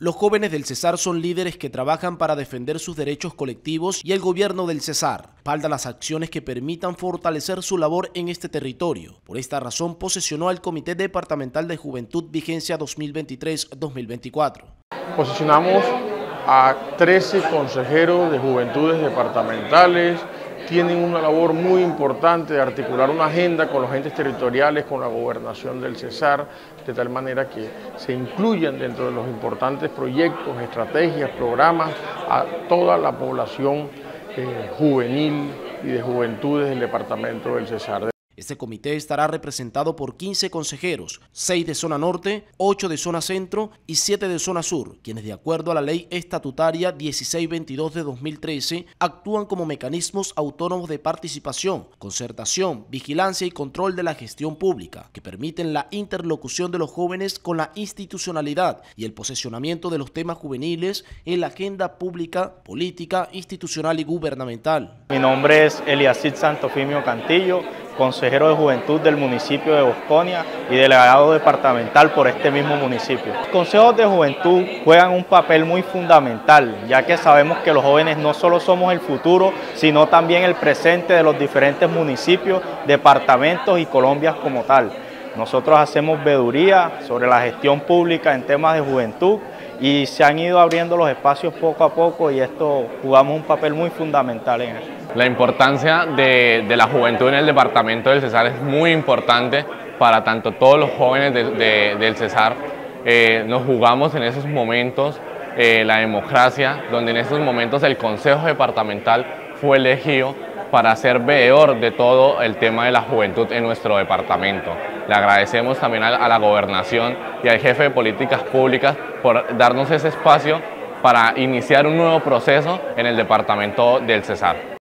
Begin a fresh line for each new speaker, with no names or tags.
Los jóvenes del Cesar son líderes que trabajan para defender sus derechos colectivos y el gobierno del Cesar respalda las acciones que permitan fortalecer su labor en este territorio. Por esta razón posesionó al Comité Departamental de Juventud Vigencia 2023-2024.
Posicionamos a 13 consejeros de juventudes departamentales. Tienen una labor muy importante de articular una agenda con los entes territoriales, con la gobernación del Cesar, de tal manera que se incluyan dentro de los importantes proyectos, estrategias, programas a toda la población juvenil y de juventudes del departamento del Cesar.
Este comité estará representado por 15 consejeros, 6 de zona norte, 8 de zona centro y 7 de zona sur, quienes de acuerdo a la ley estatutaria 1622 de 2013 actúan como mecanismos autónomos de participación, concertación, vigilancia y control de la gestión pública, que permiten la interlocución de los jóvenes con la institucionalidad y el posesionamiento de los temas juveniles en la agenda pública, política, institucional y gubernamental.
Mi nombre es Eliasid Santofimio Cantillo, consejero de juventud del municipio de Bosconia y delegado departamental por este mismo municipio. Los consejos de juventud juegan un papel muy fundamental, ya que sabemos que los jóvenes no solo somos el futuro, sino también el presente de los diferentes municipios, departamentos y Colombia como tal. Nosotros hacemos veeduría sobre la gestión pública en temas de juventud y se han ido abriendo los espacios poco a poco y esto jugamos un papel muy fundamental en eso.
La importancia de la juventud en el departamento del Cesar es muy importante para tanto todos los jóvenes del Cesar. Nos jugamos en esos momentos la democracia, donde en esos momentos el Consejo Departamental fue elegido para ser veedor de todo el tema de la juventud en nuestro departamento. Le agradecemos también a la gobernación y al jefe de políticas públicas por darnos ese espacio para iniciar un nuevo proceso en el departamento del Cesar.